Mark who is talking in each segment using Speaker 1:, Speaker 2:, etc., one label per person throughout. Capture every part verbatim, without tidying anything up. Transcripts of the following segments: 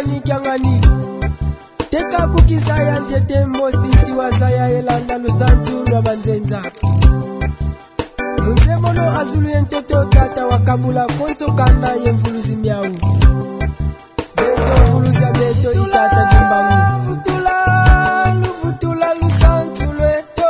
Speaker 1: kyangani kyangani teka kukisaya ntete mosisi wasaya elanda lusanzu lwabanzenza Munzemono azulu yentoto tata wakabula konso kana yemvuluzi miau Beto vuluzi ya beto itata jimbangu Vutula, vutula lusanzu lweto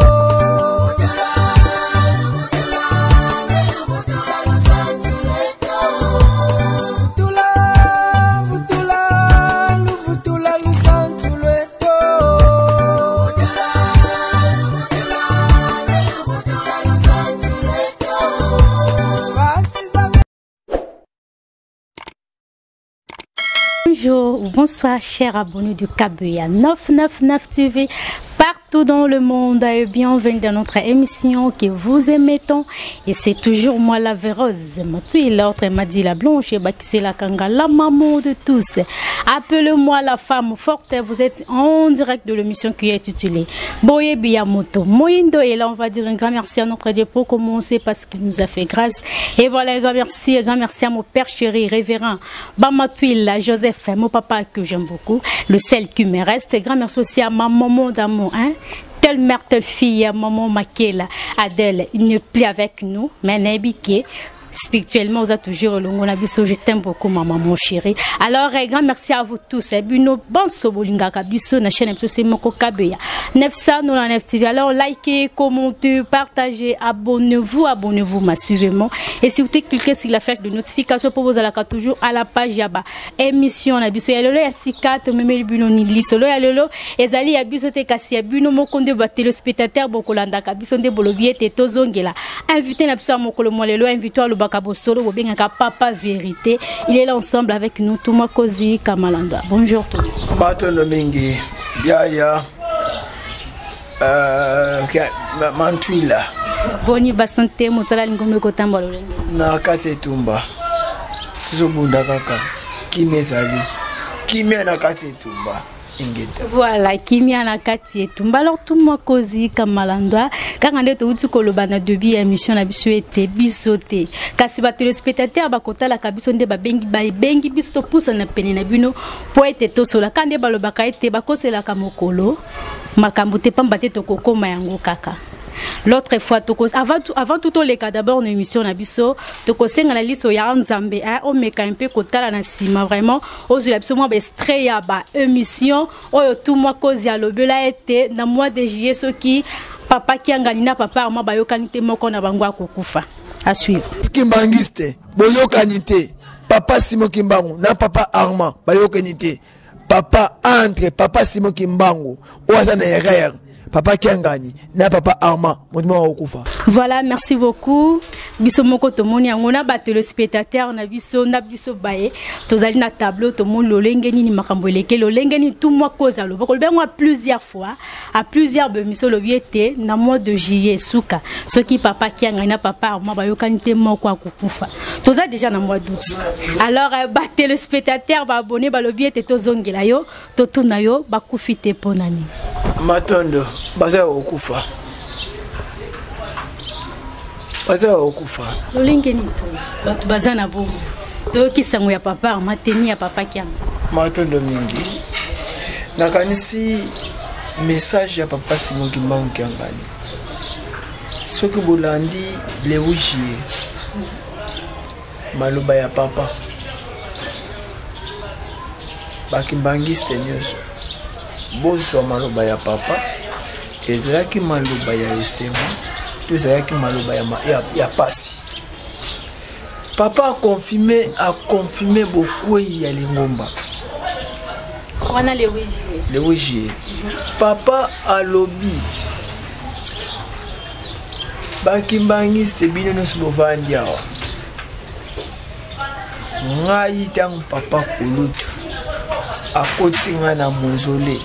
Speaker 2: Bonjour ou bonsoir chers abonnés du Kabuya neuf cent quatre-vingt-dix-neuf T V partout dans le monde et bienvenue dans notre émission que vous aimez tant et c'est toujours moi la véreuse Matui l'autre m'a dit la blanche et c'est la kanga la maman de tous appelez-moi la femme forte vous êtes en direct de l'émission qui est intitulée Boye Biyamoto Moindo et là on va dire un grand merci à notre Dieu pour commencer parce qu'il nous a fait grâce et voilà un grand merci un grand merci à mon père chéri révérend Bamatouila Joseph mon papa que j'aime beaucoup le sel qui me reste grand merci aussi à ma maman d'amour hein telle mère, telle fille, maman Makela, Adèle, il ne plus avec nous, mais Nebiké. Spirituellement, vous êtes toujours le monde. Je t'aime beaucoup, maman, mon chéri. Alors, un grand merci à vous tous. Et puis, nous, bon, sobolinga, kabiso, na chaîne, c'est Moko Kabeya. neuf cents, nous, la neuf T V. Alors, likez, commentez, partagez, abonnez-vous, abonnez-vous massivement. Et si vous cliquez sur la flèche de notification pour vous aller toujours à la page Yaba. Émission, na biso, yalolo, yasikat, meme, le buno, ni lisolo, yalolo, ezali, yabiso, te kasi, yabuno, moko, de ba téléspectateur, bokolanda, kabiso, de bolobier, te tozongela. Invitez, na biso, moko, le moelelo, invitez, le Bakabosolo, papa vérité. Il est là ensemble avec nous, Touma Kozi Kamalanda. Bonjour tout.
Speaker 1: Mato Nomingi, Biaya, euh, Mantuila.
Speaker 2: Boni Basante, Moussala Ngome Kotambalo.
Speaker 1: Nakate Tumba. Zobunda Kaka. Kimezali. Kimia Nakate Tumba.
Speaker 2: Voilà, Kimia Nakati et Tumba. Alors, tout moi cosy Kamalanda. Car on est au dessus de la début émission la biso était bisoté. Car si le spectateur bakota la kabison de babengi bengi bisto pousse na pene na bino pour être to sola quand de balo bakaite bakose la kamokolo makambote pambate to kokoma yango kaka. L'autre fois, avant tout, avant tout les cas d'abord une émission na biso, toko senga na liso ya nzambe hein, o meka un peu kotala na sima vraiment, aux absolument bestreya ba émission, oyo tout moi cause ya lobela été na mois de juillet ce qui papa qui angalina papa ma bayo kanite moko na bangwa kokufa. À suivre.
Speaker 1: Kimbangiste, boyo kanite, papa Simon Kimbangu na papa Armand bayo kanite, papa entre papa Simon Kimbangu, oza na erreur. Papa Kiangani, na papa Arma,
Speaker 2: voilà, merci beaucoup. Biso moko to moni ngona battre le spectateur na biso na biso baye. Tozali na tableau to mon lolengeni ni makambo leke lolengeni tout moi cause lo. Bako ben moi plusieurs fois à plusieurs bemiso lo biete na mois de juillet souka. Ce qui papa Kiangani na papa Arma bayo kanite moko akukufa. Toza déjà na mois d'août. Alors battre le spectateur ba abonné ba lo biete to zongela yo to tuna yo ba kufite ponani.
Speaker 1: Matondo baza okufa baza okufa
Speaker 2: lolengeni to batu baza na bo to kisango ya papa mateni ya papa kianga
Speaker 1: matondo mingi nakanisi message ya papa Simon Kimbangu Kiangani soki bolandi le huit juillet maloba ya papa bakimbangiste nyonso bozo maloba ya papa ezalaki maloba ya esema to ezalaki maloba ya, ya, ya pasi papa a confirmé a confirmé beaucoup ya lingomba
Speaker 2: wana le huit juillet
Speaker 1: le huit juillet papa a lobby bakimbangiste bino nyonso bovandi awa ngai ntango papa kulutu akotinga na mozole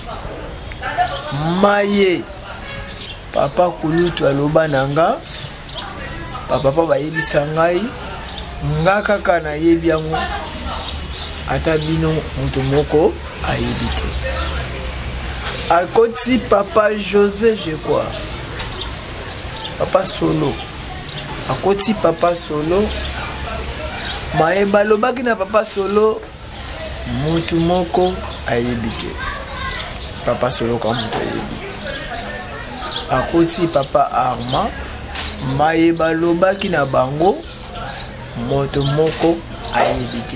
Speaker 1: maye papa kulutu aloba nanga papa pa bayebisa ngai nga kaka na yebi yango ata bino moto moko ayebi te akoti papa José je crois papa solo akoti papa solo maye balobaki na papa solo mutu moko ayebi te papa soloka mutu ayebi akoti papa Arma mayeba lobaki na bango moto moko ayebi te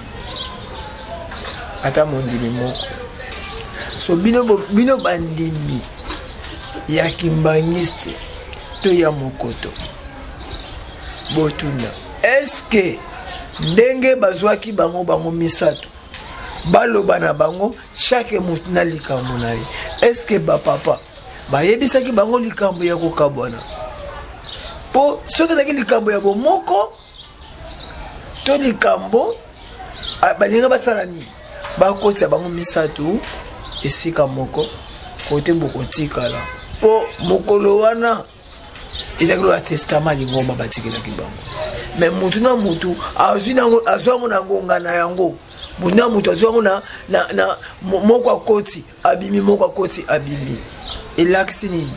Speaker 1: ata mondimi moko so bino bino bandimi ya kimbangiste to ya mokoto botuna eske ndenge bazwaki bango bango misato baloba na bango chaque mutu na likambo na ye eske bapapa bayebisaki bango likambo ya kokabwana po soki ezalaki likambo ya bomoko to likambo balinga basala nini bakotisa bango misato esika moko kote bokotikala po mokolo wana ezalaki lola testament lingomba batikelaki bango me mutu na mutu azwango na ngonga na yango mutu na mutu azwango na moko akoti abimi moko akoti abimi elakisi nini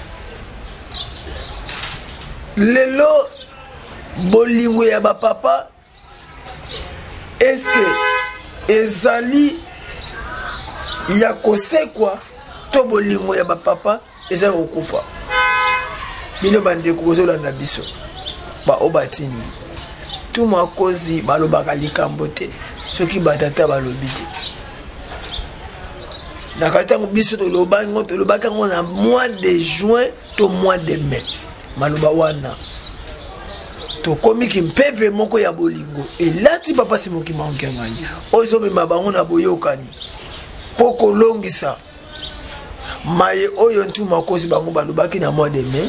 Speaker 1: lelo bolingo ya bapapa eske ezali ya kosekwa to bolingo ya bapapa ezali kokufa bino bandeko kozolanda biso bao batindi tu makozi balobaka likambo te soki batata balobi te na katango biso tolobango tolobaka ngo na mois de juin to mois de mai maloba wana tokomi kimpeve moko ya bolingo elati papa simoki maonke ngani ozo mema bango na boyokani poko longisa maye oyo ntu makozi bango balobaki na mois de mai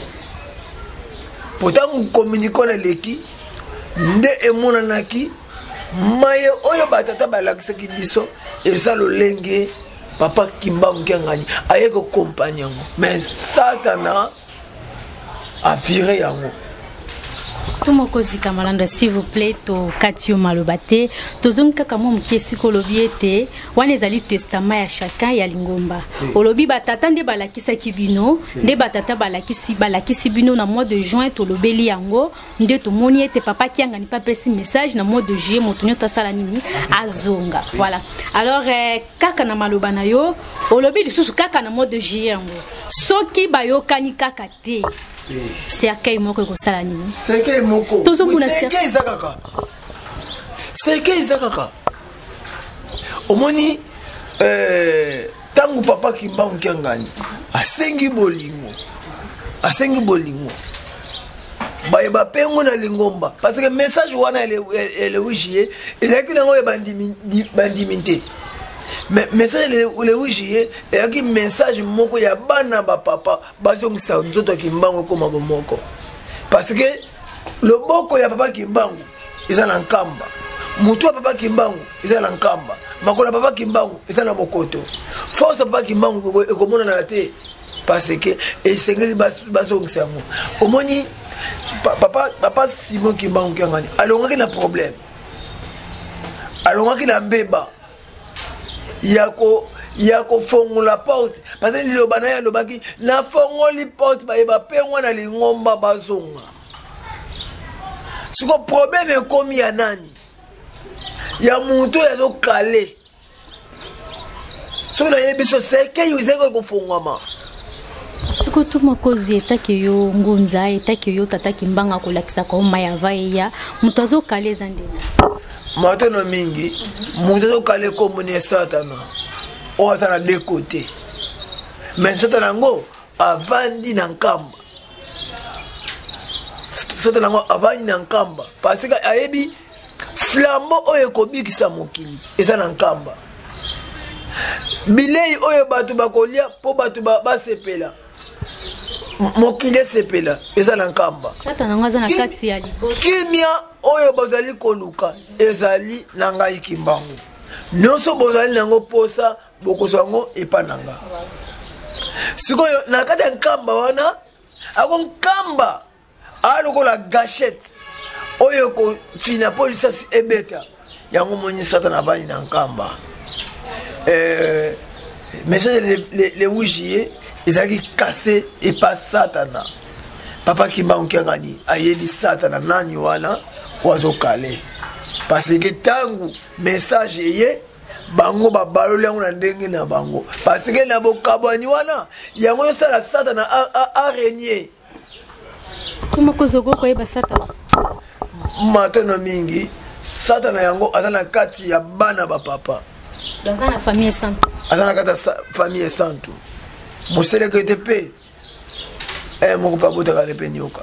Speaker 1: potango communiquer na leki nde emonanaki maye oyo batata balakisaki biso eza lolenge papa Kimbangu ngani aye ko compagnie yango mais satana a viré yango.
Speaker 2: Tumokozi kamalanda s'il vous plaît to katio malobate to zonka kamo mkiesi kolobiete wana ezali testament ya chacun ya lingomba olobi batata nde balakisa kibino nde batata balakisi balakisi bino na mois de juin to lobeli yango nde to moni ete papa kianga ni papesi message na mois de juillet motonyo sala nini azonga voilà alors eh, kaka na maloba na yo olobi lisusu kaka na mois de juillet yango soki bayokani kaka te c'est à quel moko ko sala nini
Speaker 1: c'est quel moko c'est quel zakaka c'est quel zakaka omoni euh tangu papa Kimbangu ngani asengi bolingo asengi bolingo baye ba pengo na lingomba parce que message wana ele ele wijier ezaki nango bandimi bandimité mais message le wijier ezaki message moko ya bana ba papa bazongisa nzoto Kimbangu koma bomoko parce que le boko ya papa Kimbangu eza na nkamba mutu ya papa Kimbangu eza na nkamba makolo papa Kimbangu eza na mokoto force papa Kimbangu ekomona na te parce que esengeli bazongisa yango omoni papa papa Simon Kimbangu ngani alongaki na problème alongaki na mbeba yako yako fongola porte parce que le bana ya lobaki na fongoli porte ba yeba pengwa na lingomba bazonga siko problème ekomi ya nani ya muntu ya zo kale siko na yebiso seke yuzeko ko fongwama
Speaker 2: siko tu makozi etake yo ngunza etake yo tata Kimbanga ko lakisa ko maya vaya mutazo kale zandina
Speaker 1: matano mingi mutazo kale ko moni satana o atana de côté mais satana ngo avandi na nkamba satana ngo avandi na nkamba parce que ayebi flambeau oyo kobikisa mokili eza na nkamba bilei oyo batu bakolia po batu basepela mokili sepela eza na nkamba
Speaker 2: satana ngaza na kati ya libo
Speaker 1: kimia oyo bazali koluka ezali na ngai Kimbangu nyonso bozali nango posa bokozwango epananga sikoyo na kati ya nkamba wana ako nkamba alokola gâchette oyo ko fina polisa ebeta yango moni satana bani na nkamba euh message le le wujier ezaki cassé et pas satana papa Kimbangu ngani ayebi satana nani wana wazo kale parce que tangu message ye bango babaloli yango na ndenge na bango parce que na bokabwani wana yango yosala Satana a régné.
Speaker 2: Comment kozoko koyeba Satana?
Speaker 1: Matono mingi Satana yango aza na kati ya bana ba papa.
Speaker 2: Dans la famille sainte.
Speaker 1: Aza na kati ya famille sainte. Mosele que te pe. Eh moko pa bota ka lepe nyoka.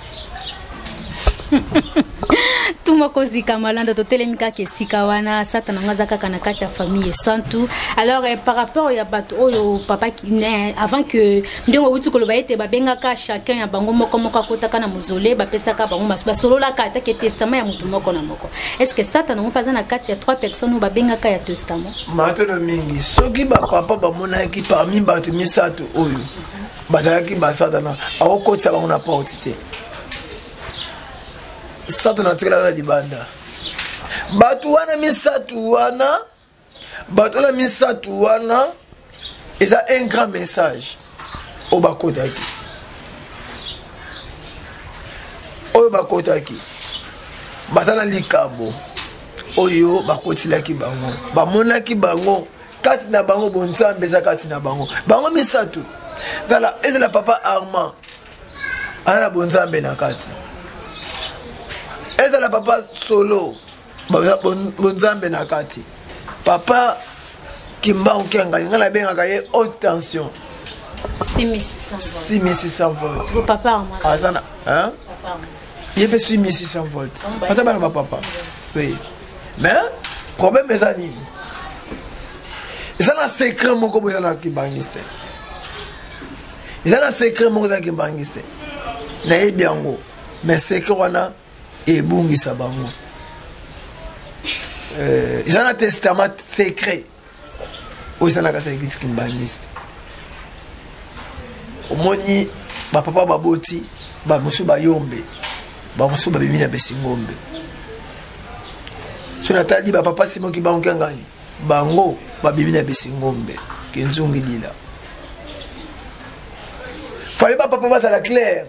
Speaker 2: Tuma kozika malanda to telemika ke sikawana Satana ngazaka kana kati ya famille santu. Alors eh, par rapport ya bato oyo papa qui avant que ndongo utu koloba ete babengaka chacun ya bango moko moko kotaka na mozole ba pesaka bango masuba solo la kata ke testament ya mutu moko na moko. Est-ce que Satana ngo paza na kati ya trois personnes ou babengaka ya testament?
Speaker 1: Matono mingi soki ba papa ba monaki parmi bato misato oyo bazalaki ba Satana akokotisa bango na porte te. Satana tikala libanda batu wana misatu wana batu wana misatu wana eza un grand message o bakotaki oyo bakotaki batana likabo oyo bakotilaki bango bamonaki bango kati na bango bonzambe eza kati na bango bango misatu kala ezela papa Armand ana bonzambe na kati ezala papa Solo bonzambe na kati papa Kimba Nkenga ngala bengaka ye haute tension
Speaker 2: six mille six cents
Speaker 1: volts.
Speaker 2: Vos papa Armand
Speaker 1: azana hein il y six mille six cents volts pata bana papa oui mais problème est ani ezana secret moko bo ezana kibangiste ezana secret moko ezana kibangiste na yebiango mais secret wana et bungisa bango euh ils ont un testament secret où ils ont la catégorie kimbangiste omoni ba papa baboti ba musu ba yombe ba musu ba bimina besingombe so natadi ba papa simo ki bango ngani bango ba bimina besingombe kenzungi lila fallait pas papa ba la claire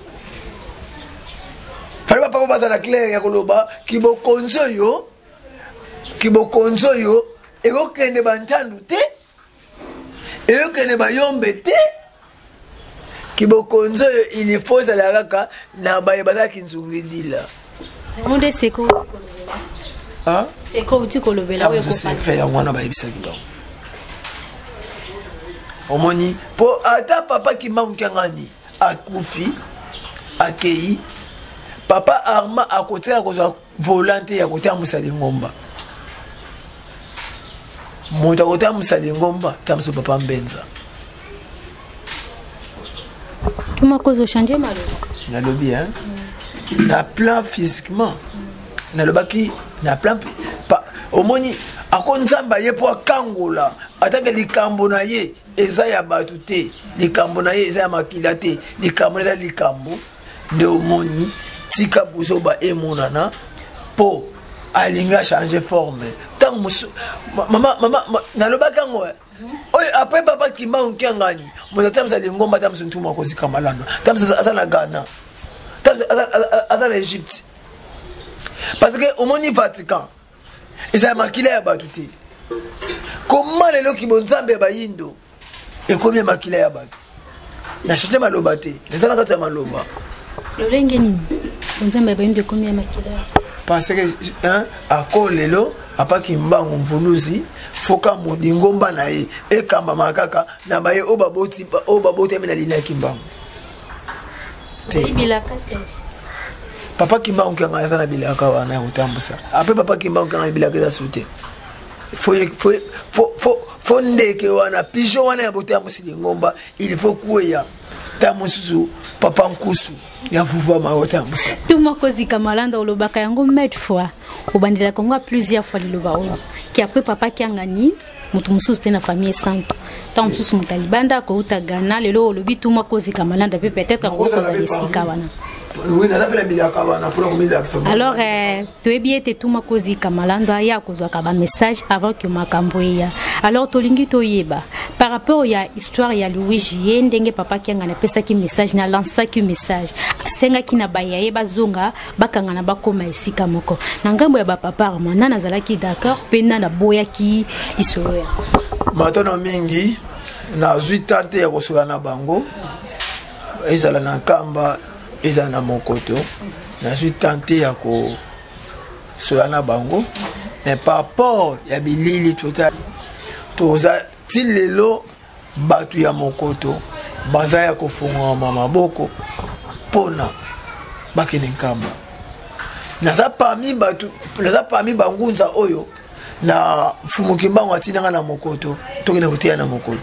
Speaker 1: fallait pas papa bazala clair ya koloba kibokonzo yo kibokonzo yo ego kende bantandu te ego kende bayombe te kibokonzo yo il faut ça la kaka na baye bazala kinzungilila
Speaker 2: monde seko
Speaker 1: ah
Speaker 2: seko uti kolobela
Speaker 1: oyo ko secret ya mwana bayebisa kibango omoni po ata papa kimangangani akufi akei papa Armand a côté à cause volonté à côté à Moussalingomba. Mon à côté à Moussalingomba, tam so papa Mbenza.
Speaker 2: Comment cause changer malo?
Speaker 1: Na lobby hein. Na plan physiquement. Na lobaki na plan pa omoni akonzamba ye po kangola atake likambo na ye eza ya batute likambo na ye eza ya makila te likambo eza likambo de omoni tika buso ba emonana po alinga changer forme tant mama mama naloba kango oy après papa Kimba Nkenga mo tamsa lingomba tamsa ntuma ko zikamalana tamsa azana Ghana tamsa azana Egypte parce que au moni Vatican isa makila ya batuti comment lelo kibonzambe ba yindo et combien makila ya batu na changer maloba te nezana kata maloba
Speaker 2: lolenge nini bonzambe ba yindo combien makila
Speaker 1: parce que hein à kolelo apa kimbango mvuluzi foka modingomba na ye e kamba makaka na baye obaboti obaboti amena lina kimbango
Speaker 2: te bilaka te
Speaker 1: papa kimbango kanga sana bilaka wana utambusa après papa kimbango kanga bilaka za sute faut faut faut faut ndeke wana pigeon wana ya botambusi ngomba il faut kuya tamusu papa nkusu ya vuva maota mbusa
Speaker 2: tuma kozika malanda olobaka yango met fois obandela kongo plusieurs fois liloba oyo ki après papa ki angani mutu mususu te na famille sainte tant mususu mutalibanda ko uta Ghana lelo olobi tuma kozika malanda pe peut-être ko kozala sika wana
Speaker 1: Oui, na zapela bilaka bana pour comida action.
Speaker 2: Alors euh, tu es bien te tuma kozi kamalanda ya kozwa ka ba message avant que makambo ya. Alors tolingi toyeba par rapport ya histoire ya Louis ndenge papa ki ngana pesa ki message na lança ki message. Senga ki na bayaye bazonga bakanga na bakoma esika moko. Na ngambo ya ba papa mwana nazalaki d'accord pena na boya ki isoro.
Speaker 1: Matano mingi na zuitante ya kosola na bango. Ezala na kamba ezala na mokoto na zuitante ya ko sola na bango mais par rapport ya bilili total toza tilelo batu ya mokoto baza ya kofunga mama boko pona bakene nkamba naza parmi batu naza parmi bangunza oyo na mfumukimbango atinanga na mokoto tokene kutia na mokoto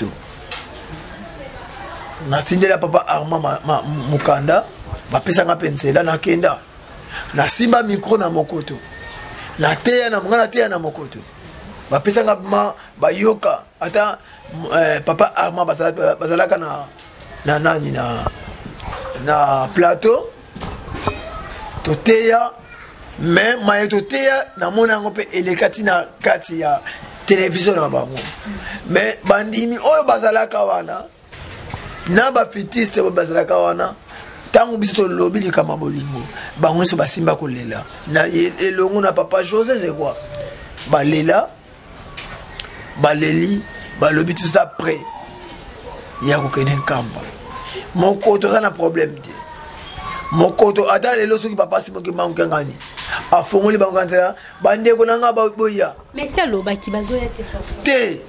Speaker 1: na tindela papa Armand ma, ma, Mukanda bapesa nga pensela na kenda na simba micro na mokoto na teya na mungana teya na mokoto bapesa nga ma bayoka ata eh, papa Armand bazalaka bazalaka na na nani na na plateau to teya mais maye to teya na mona ngo pe elekati na kati ya télévision na bango mais bandimi oyo bazalaka wana na ba fitiste ba bazalaka wana tangu biso lobi li kama bolingo bango so basimba kolela na elongo na papa José c'est quoi balela baleli balobi tout ça près ya ko kenen kamba mon koto ça na problème te mon koto ata lelo soki papa simo ki mangu ngani afongoli bango kantela bande ko nanga ba boya
Speaker 2: mais c'est lo ba ki bazoya te
Speaker 1: te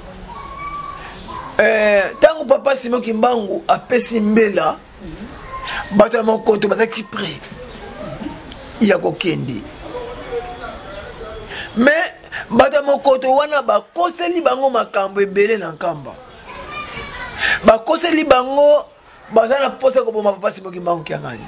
Speaker 1: eh tangu papa simo ki mbangu apesi mbela bato ya mokoto bazaki prêt ya kokende mais bato ya mokoto wana bakoseli bango makambo ebele na nkamba bakoseli bango baza na posa koboma papa simoki mbango kiangani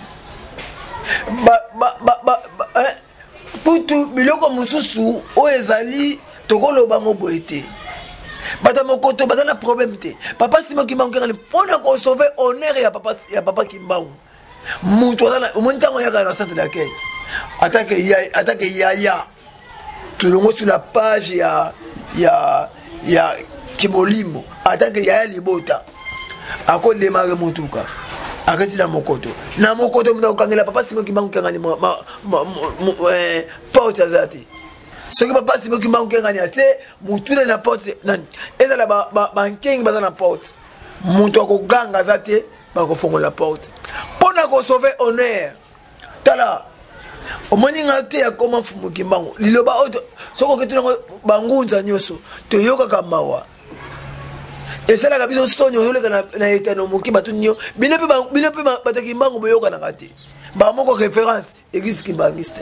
Speaker 1: putu biloko mosusu oyo ezali tokoloba bango boye te bato ya mokoto baza na problème te papa simoki mbango kiangani mpona kosauve honneur ya papa ya papa kimbangu mutu azana omoni ntango yaka na centre d'accueil atake ya atake yaya tulongo sur la page ya ya ya Kibolimo atake yaya libota ako démarrer mutuka akati na mokoto na mokoto mna ukangela papa simo kimbangu kangani ma eh porte azati soki papa simo kimbangu kangani ate mutule na porte nan ezala ba banking bazana porte mutu akoganga azati bako fongo la porte pona ko sauver honneur tala omoni ngate ya koma mfumu kimbango liloba oto soko ketuna bangunza nyoso toyoka kamawa esala kabiso sonyo oleka na na etano moki batu nyo bino pe bino pe bataki mbango boyoka na kati ba moko référence église kimbangiste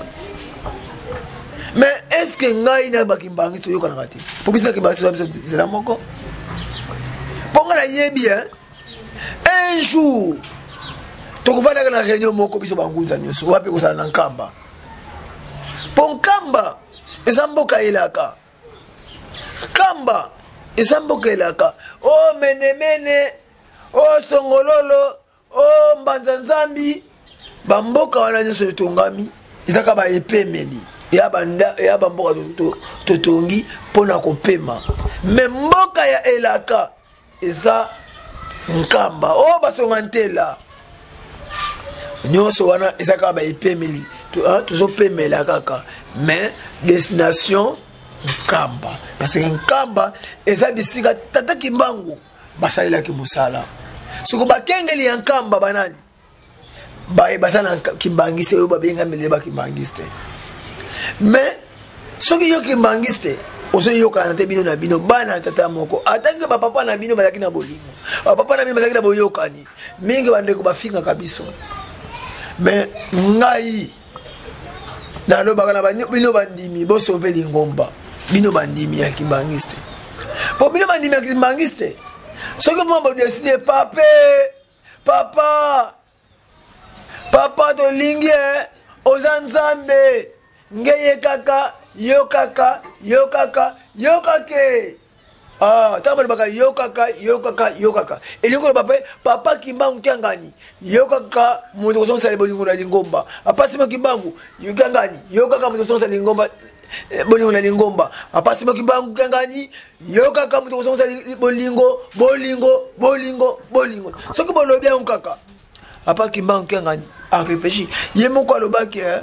Speaker 1: mais est-ce que ngai na ba kimbangiste yoka na kati pour bisina kimbangiste c'est la moko ponga na yebi hein un jour tokuvana na réunion moko biso bangunza nyoso wapi kozala na nkamba pon kamba ezamboka elaka kamba ezamboka elaka o menemene o songololo o mbanza nzambi bamboka wana nyoso etongami ezaka ba epemeli ya banda ya bamboka totongi pona kopema me mboka ya elaka eza nkamba o basonga ntela nyonso wana ezaka ba epemeli tozopemela kaka mais destination nkamba parce que nkamba eza bisika tata kimbangu basalelaki mosala soko bakengeli ya nkamba banani baza na kimbangiste oyo babengameli bakimbangiste mais soki yo kimbangiste ozoyokana te bino na bino bana tata moko atange bapapa na bino bazalaki na bolingo bapapa na bino bazalaki na boyokani mingi bandeko bafingaka biso mais ngai nalobaka na bino bandimi bosauve lingomba bino bandimi ya kimbangiste po bino bandimi ya kimbangiste soki mwa bodeside pape papa papa tolingi oza nzambe ngeye kaka yo kaka yo kaka yo kake Ah, tamba baka yo kaka, yo kaka, yo kaka. Elingo papa, papa kimbangu kiangani. Yo kaka, mundo sonsa le bolingo la lingomba. Apasima kimbangu, yo kiangani. Yo kaka mundo sonsa lingomba bolingo la lingomba. Apasima kimbangu kiangani. Yo kaka mundo sonsa bolingo, bolingo, bolingo, bolingo. Soki bolo bien kaka. Papa kimbangu kiangani. A réfléchi. Yemo kwa lobaki hein.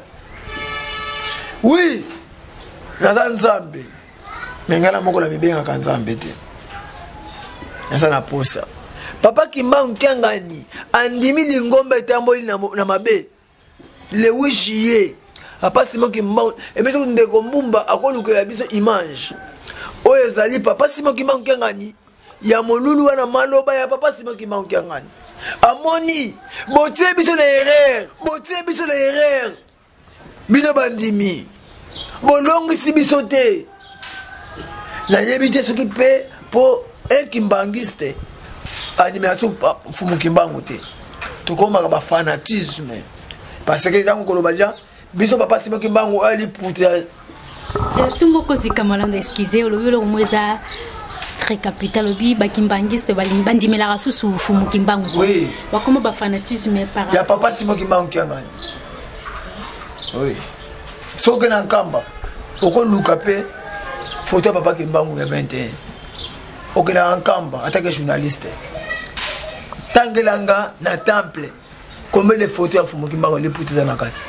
Speaker 1: Oui. Naza nzambe. Mengala moko la bibenga kanzambe te. Nasa na posa. Papa kimbangu kiangani andimi lingomba etamboli na, na mabe. Le wishiye. Papa simo kimbangu emeto ndeko mbumba akolukela biso image. Oyo ezali papa simo kimbangu kiangani ya molulu wana maloba ya papa simo kimbangu kiangani. Amoni botie biso na erreur, botie biso na erreur. Bino bandimi. Bolongisi biso te. La yébité ce qui paie pour un kimbangiste. Admiration fumu kimbangu te. To koma ba fanatisme. Parce que dans Kolobadia, biso papa simo kimbangu ali puta.
Speaker 2: C'est tout moko zikamalanda excusez le velo mweza très capital obi ba kimbangiste ba limbandi mela susu fumu kimbangu.
Speaker 1: Oui.
Speaker 2: Ba koma ba fanatisme par.
Speaker 1: Ya papa simo kimbangu kiangani. Oui. Soke na nkamba. Oko lukape photo papa kimbangu ya vingt et un. Ok na nkamba attaque journaliste. Tangelanga na temple. Combien de photos ya fumu kimbangu les puti za nakati.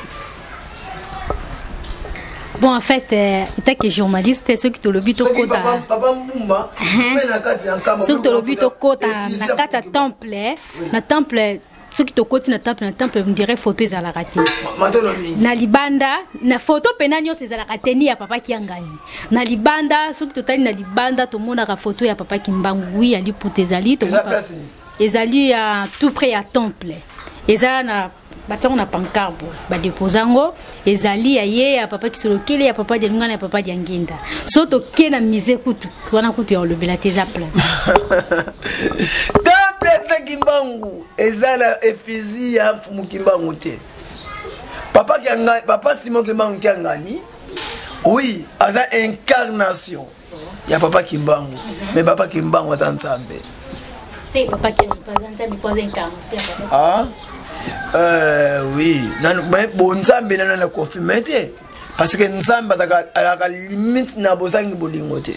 Speaker 2: Bon en fait euh, état que journaliste ceux qui te le but au
Speaker 1: kota. Papa papa mbumba mais nakati ya nkamba.
Speaker 2: Ceux qui te le but au kota nakati temple na temple. Ceux qui te côté na temple na temple me dirait photo za la raté. Na libanda na photo penanyo c'est za la raté ni ya papa kiangani. Na libanda ceux qui totali na libanda to mona ka photo ya papa kimbangu oui ali putezali to ezali ya tout près à temple. Eza na batango na pancarbo ba deposango ezali ya ye ya papa kisolokele ya papa delunga na papa dianginda. Soto ke na mise kutu wana kutu ya lobela teza plan.
Speaker 1: Temple kimbangu ezala efizi ya fumu kimbangu te. Papa kiangani papa simo kimbangu kiangani. Oui, aza incarnation ya papa kimbangu. Mais papa kimbangu atanzambe.
Speaker 2: C'est papa qui représente mais pas incarnation papa.
Speaker 1: Ah. Euh oui, nan mais bon nzambe nana na confirmer te. Parce que nzambe azaka limite na bozangi bolingo te.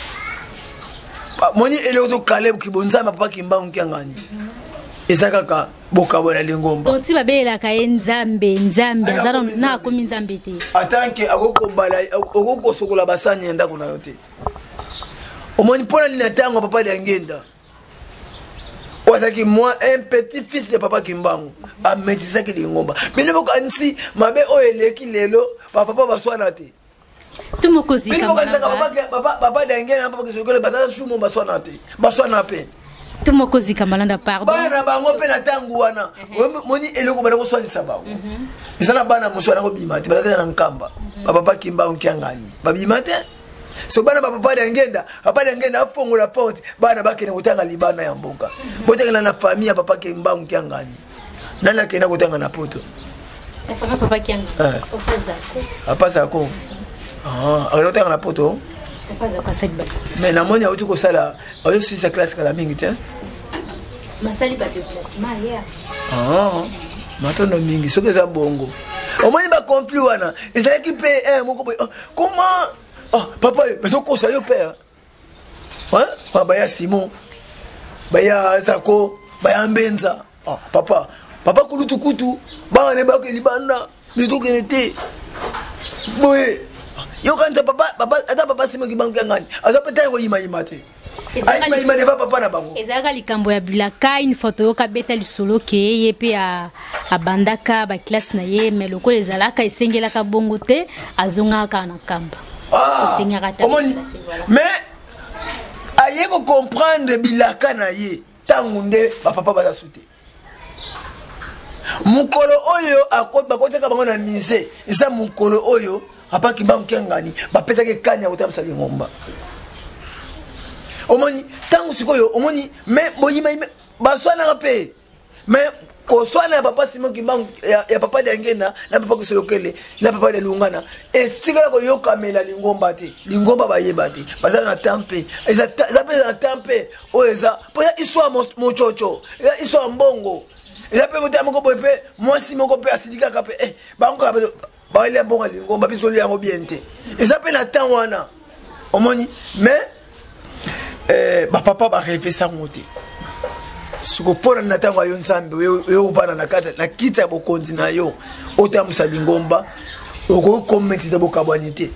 Speaker 1: Moni eleoto Caleb ki bonzamba papa kimbangu kiangani. Ezaka ka bokabona lingomba.
Speaker 2: Toti babela ka nzambe nzambe azala na komi nzambe te.
Speaker 1: Atanke akoko bala akoko sokola basani enda kuna yote. Omoni pona ni natango papa de ngenda. Ozaki moi un petit fils de papa kimbangu a métisa ki lingomba. Bino boko ansi mabe o eleki lelo papa baswana te.
Speaker 2: Tout mon cosy
Speaker 1: comme ça. Papa papa d'engena papa que ce que le bazar chou mon baswana te. Baswana pe.
Speaker 2: Tout mon cosy kamalanda pardon.
Speaker 1: Bana bango pe na tangu wana. Moni eloko bana ko swani sababu. Isana bana muswana ko bimate bazaka na nkamba. Papa kimbangu kiangani. Babimate. So bana papa d'engenda, papa d'engenda afongola porte bana bakene kutanga libana ya mboka. Botengana na famille papa kimbangu kiangani. Nana kena kutanga na poto.
Speaker 2: La famille papa kiangani. Opaza ko.
Speaker 1: Apaza ko. Ah, alors tu as la poto. Mais na moni auto ko sala, auto si sa classe kala mingi te.
Speaker 2: Ma sali ba déplacement hier.
Speaker 1: Ah, matono mingi soke za bongo. Au moins ba conflit wana. Ezala ki pe eh moko comment ah papa, mais on conseille au père. Hein? Papa ya Simon. Baya Zako, baya Mbenza. Ah papa, papa kulutu kutu, ba ne ba ke libanda, bitu kenete. Boye. Yo kanta papa papa ata papa sima kibangu ngani azapeta ko yima yima te ai yima yima ne papa na bango
Speaker 2: ezaka likambo ya bilaka une photo yo kabeta lisolo ke ye pe a abandaka ba classe na ye mais loko ezalaka esengelaka bongo te azongaka na kamba
Speaker 1: ah mais aye ko comprendre bilaka na ye tangu nde ba papa ba sute mukolo oyo akota bakoteka bango na mise isa mukolo oyo papa kimbangu kiangani bapesa ke kanya utabisa lingomba omoni tangu sikoyo omoni me boyima baswana pe mais ko soit na papa Simon Kimbangu ya, ya papa de ngena na papa Kusolokele na papa de Lungana et tingala ko yokamela lingomba te lingomba ba yebati baza na tempe eza za pe na tempe o eza po ya histoire mochocho ya histoire mbongo eza pe bote moko bope moi Simon ko pe asidika ka pe eh bango ka ba ile mbongo lingomba bisoli yango bien te eza pe na temps wana omoni mais eh ba papa ba rêver ça monter suko pona na tango yo nzambe yo uvana na kata na kita bokonzi na yo otamusa lingomba oko kometiza bokabwanité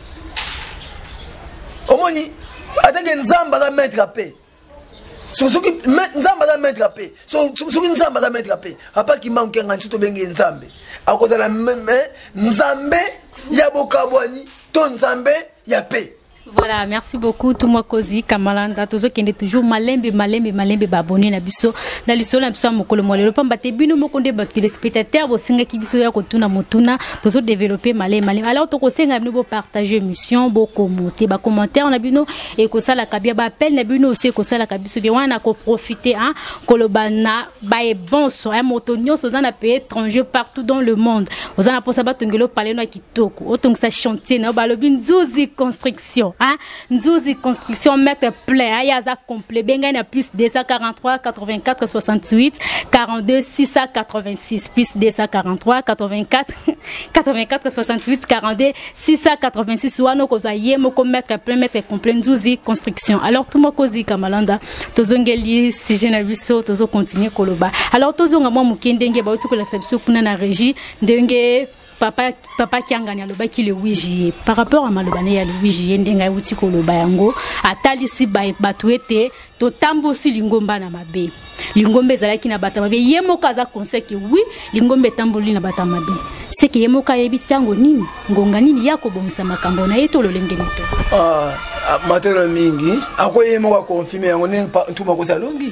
Speaker 1: omoni atake nzamba za mettre paix so soki nzamba za mettre paix so soki nzamba za mettre paix apa Kimbangu kenga nchuto benge nzambe akozala nzambe ya bokabwani to nzambe ya paix.
Speaker 2: Voilà, merci beaucoup tout moi kozi kamalanda tozo kende toujours malembe malembe malembe babonné na biso na liso na biso mokolo molelo pamba te bino mokonde ba téléspectateurs bo singa ki biso ya kotuna motuna tozo développer malembe malembe alors to ko senga bino bo partager émission bo commenter ba commentaire na bino et ko sala kabia ba appel na bino aussi ko sala kabiso bien wana ko profiter hein kolobana ba e bon so un motonio so na pays étranger partout dans le monde ozana posa ba tongelo parler na kitoko otongisa chantier na ba lobi nzuzi construction. Hein? Nzuzi construction mettre plein hein? Yaza complet benga na plus deux cent quarante-trois quatre-vingt-quatre soixante-huit quarante-deux six cent quatre-vingt-six plus deux cent quarante-trois quatre-vingt-quatre quatre-vingt-quatre soixante-huit quarante-deux six cent quatre-vingt-six wano ko zaye moko mettre plein mettre complet Nzuzi construction alors tout moko zi kamalanda tozongeli si je na biso tozo continuer koloba alors tozonga mwa mukendenge ba uti ko la biso kuna na régie ndenge papa papa kiangani aloba ki le huit juillet par rapport à malobane ya le huit juillet ndenga uti ko loba yango atali si ba batuete to tambo si lingomba na mabe lingombe zalaki na bata mabe yemo kaza conseil que oui lingombe tamboli na bata mabe c'est que yemo ka yebitango nini ngonga nini yako bomisa makambo na yeto lolenge mito
Speaker 1: ah matero mingi akoye yemo ka confirmer yango ne ntuma ko salongi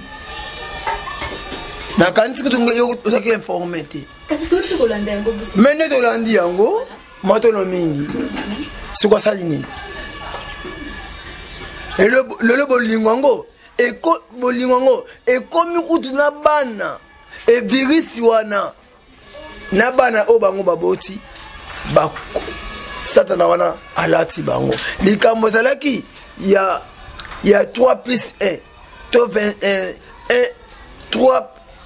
Speaker 1: na kanti kutunga yo uzaki informer te
Speaker 2: kasi to si kolanda yango busi
Speaker 1: mene to landi yango matero mingi sikwa sali nini le le bolingo e ko bolingo e komi kutu na bana e virus wana na bana o bango baboti ba satana wana alati bango likambo zalaki ya ya trois plus un to vingt et un trois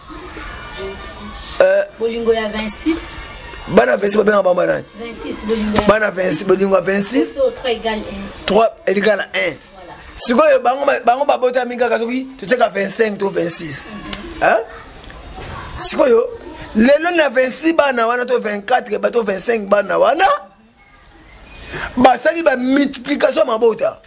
Speaker 2: euh bolingo ya vingt-six
Speaker 1: bana vingt-six bana bana
Speaker 2: vingt-six bolingo
Speaker 1: bana vingt-six bolingo vingt-six
Speaker 2: trois égale un
Speaker 1: trois égale un sikoyo bango bango babota minga kazoki tuteka vingt-cinq to vingt-six hein sikoyo lelo na vingt-six bana wana to vingt-quatre ba to vingt-cinq bana wana basali ba multiplication mabota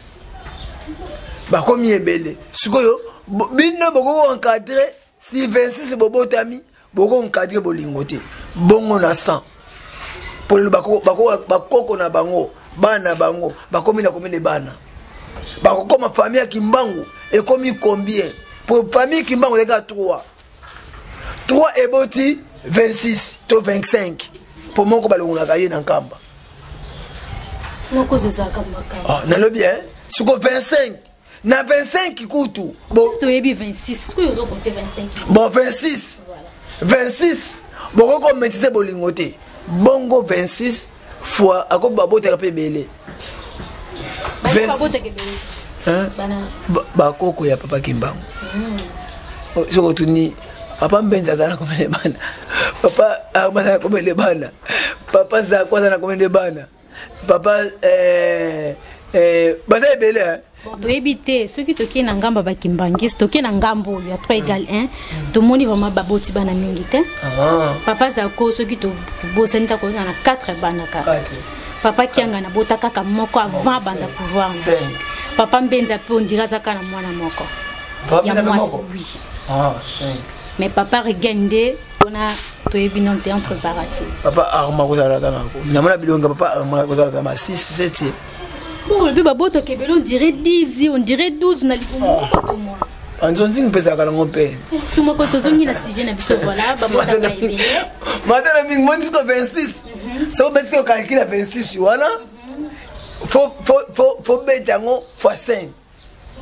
Speaker 1: ba komi ebele sikoyo bino boko encadrer si vingt-six bobotami boko encadrer bolingo te bongo na cent pour le bako bako bakoko na bango bana bango bakomi na komi ne bana bako koma famille ya Kimbangu et komi combien pour famille Kimbangu les gars trois trois eboti vingt-six to vingt-cinq pour moko balongo na kaye na nkamba
Speaker 2: moko zoza kamba
Speaker 1: ah na lo bien suko vingt-cinq na vingt-cinq kutu
Speaker 2: bon to yebi vingt-six ce que yo zo compter vingt-cinq
Speaker 1: bon vingt-six vingt-six boko ko metise bolingo te bongo vingt-six fois ako babota pe belé vingt-six hein ba koko ya papa Kimbangu oh soko tuni papa mbenza zana komele bana papa amana komele bana papa za kwa zana komele bana papa eh eh basa belé
Speaker 2: to ebité ceux qui toki na ngamba ba Kimbangu toki na ngambo ya trois égale un to moni vraiment baboti bana mingi te papa za ko ceux qui to bosenta ko na quatre bana ka papa kianga na bota kaka moko avant banda pouvoir papa mbenza pe on dira ça kana mwana moko ya moi oui
Speaker 1: ah cinq
Speaker 2: mais papa regende on a to ebino entre parenthèses
Speaker 1: papa arma ko zala tana ko na mona bilonga papa arma ko zala tana six sept
Speaker 2: bon le bébé boto kebelo on dirait dix on dirait douze na libomo ko to moi
Speaker 1: anzonzi mpesa kala ngompe
Speaker 2: tout mo ko to zongi na sujet na biso voilà ba bota ba ebele
Speaker 1: madame mingi monti ko vingt-six so beti ko calcule vingt-six wana faut faut faut faut betango fois cinq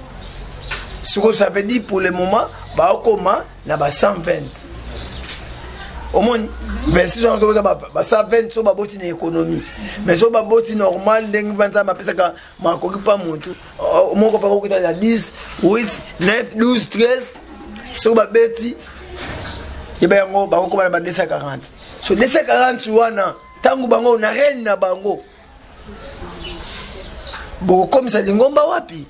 Speaker 1: ce que ça veut dire pour le moment ba okoma na ba cent vingt au moins vingt-six ans ba ça vingt so ba boti na économie mais so ba boti normal ndenge vanza ma pesa ka ma ko pa muntu moko pa ko ta dix huit neuf douze treize so ba beti yeba yango ba ko ba ba deux cent quarante so deux cent quarante wana tangu bango na reine na bango boko komisa lingomba wapi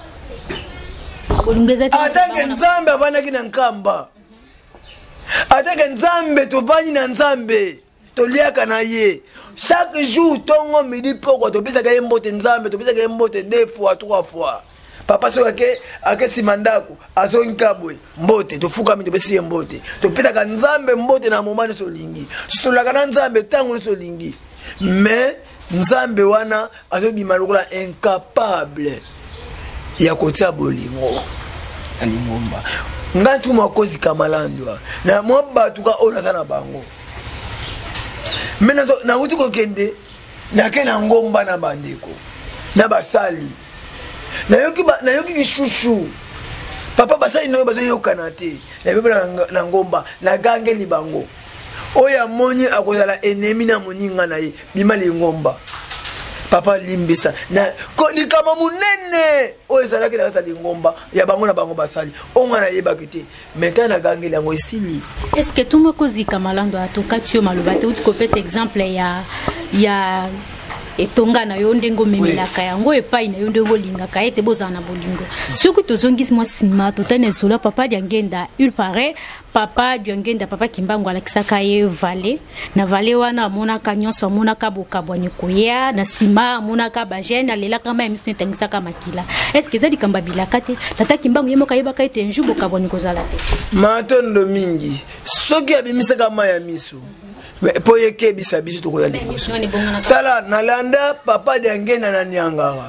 Speaker 1: atake nzambe avandaki na nkamba atake nzambe tovandi na nzambe toliaka na ye chaque jour tongo midi poko topesaka ye mbote nzambe topesaka ye mbote deux fois trois fois papa soki ake ake nsima ndako azongi kabwe mbote tofukami topesi ye mbote topesaka nzambe mbote na moma nyonso olingi tolaka na nzambe ntango nyonso olingi mais nzambe wana azobima lokola incapable ya kotia bolingo alingomba ngatu makozi kamalandwa na mwa batuka ona sana bango mena na uti ko kende na kena ngomba na bandeko na basali na yoki ba, na yoki kishushu papa basali no bazo yokana te na bibela na ngomba na gangeli bango oya moni akozala ennemi na moninga na ye bima lingomba papa limbisa na ko likama munene oyo ezalaki na kata lingomba ya bango na bango basali onga na yeba kite maintenant na gangeli yango esili
Speaker 2: est-ce que tout moko zika malando atoka tio maloba te uti ko pesa exemple ya ya etonga na yo ndengo memelaka yango epai na yo ndengo lingaka ete bozana bolingo soki tozongisi mwa sima totane solo papa diangenda il paraît papa diangenda papa kimbango alakisaka ye vale na vale wana amonaka nyonso amonaka bokabwani koya na sima amonaka bajene alelaka kama emiso etangisaka makila est-ce que ezali kamba bilaka te tata kimbango ye moko ayebaka ete nju bokabwani kozala te
Speaker 1: matondo mingi soki abimisaka ma ya miso po yeke bisa biso tokoya liboso tala nalanda papa diangenda na niangara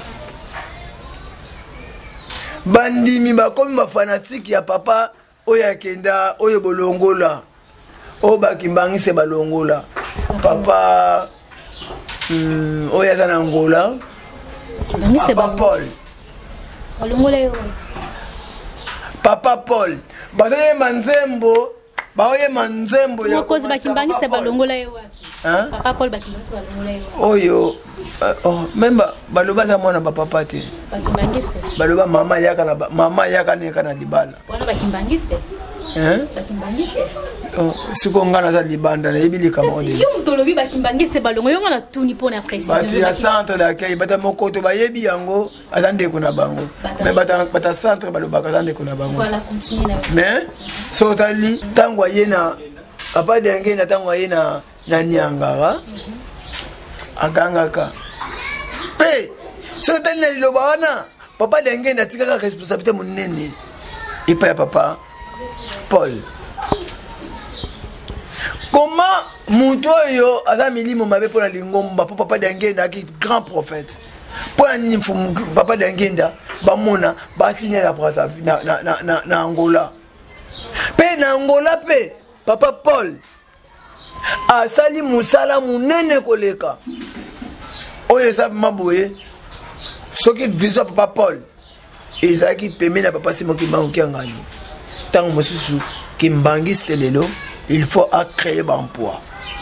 Speaker 1: bandimi bakomi bafanatike ya papa oyo akenda oyo bolongola oyo bakimbangise balongola papa mm, oyo aza na ngola papa Paul papa Paul bazoyemba nzembo baoye manzembo ya
Speaker 2: kozi bakimbangise balongola yewa papa Paul bakimbangise balongola yewa
Speaker 1: oyo oh memba baloba za mwana papa te
Speaker 2: bakimbangise
Speaker 1: baloba mama yaka na mama yaka ne kana libala
Speaker 2: wana bakimbangise
Speaker 1: hein
Speaker 2: bakimbangise
Speaker 1: oh siko ngana za libanda na yebili kama onde
Speaker 2: yo mutolobi bakimbangise balongo yo ngana tuni pona précision
Speaker 1: batu ya centre la kay bata mokoto bayebi yango azande kuna bango mais bata bata centre baloba azande kuna bango
Speaker 2: voilà continue
Speaker 1: mais so tali tango yena papa denge na tango yena na niangara agangaka pe so tali na liloba wana papa denge na tikaka responsabilité munene ipa ya papa Paul comment mutoyo aza milimo mabe pona lingomba po papa denge na ki grand prophète pona nini mfumu papa denge bamona batinya la brasa na na na na Angola pe na Angola pe papa Paul asali musala munene koleka oyo sa maboye soki viso papa Paul ezaki peme na papa Simon Kimbangu kiangani tango mosusu kimbangiste lelo il faut à créer l'emploi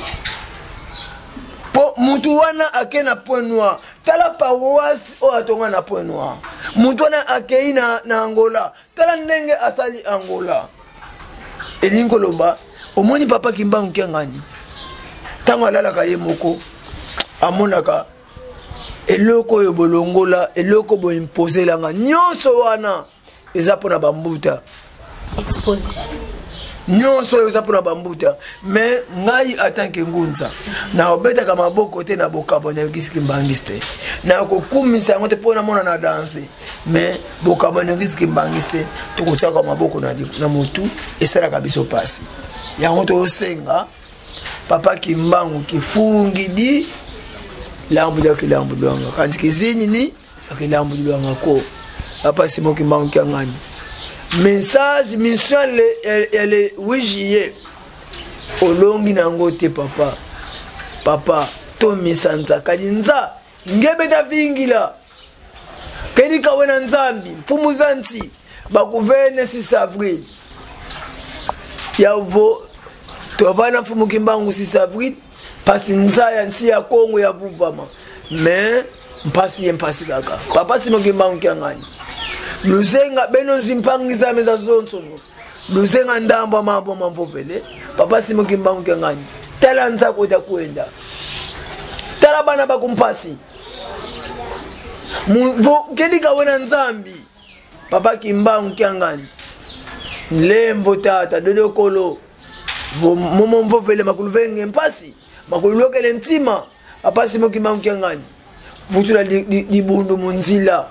Speaker 1: pour mutu wana akena point noir tala paroisse o atonga na point noir mutu wana akei na na Angola tala ndenge asali Angola elingo loba omoni papa Kimbangu kiangani tango alala ka ye moko amonaka eloko yo bolongola eloko bo imposer langa nyonso wana eza pona bambuta
Speaker 2: exposition
Speaker 1: nyonso eza pona bambuta mais ngai atanke ngunza na obeta kama boko te na bokabo na kisiki mbangiste na kokumisa ngote pona mona na danser mais bokabo na kisiki mbangiste tukutsa kama boko na na mutu esala kabiso pasi ya ngoto osenga papa Kimbangu kifungi di lambu ya kilambu lwanga kanti kizini ni kilambu lwanga ko papa Simon Kimbangu kiangani message mission le elle huit juillet olongi nango te papa papa to misanza kadinza ngebeta vingila kedi kawena nzambi mfumu zanti bakuvene six avril yavo tovana mfumu kimbangu six avril pasi nzaya nsi ya Kongo ya vuvama mais mpasi ye mpasi kaka papa simo kimbangu kyangani luzenga beno zimpangiza meza zonso luzenga ndamba mambo mambo vele papa simo kimbangu kyangani tala nza ko takwenda tala bana bakumpasi Mvo kelika wena nzambi papa kimbangu kyangani lembo tata dodo kolo momo mvo vele makuluvenge mpasi makulukele ntima papa simo kimbangu kyangani vutula di, di bundu munzila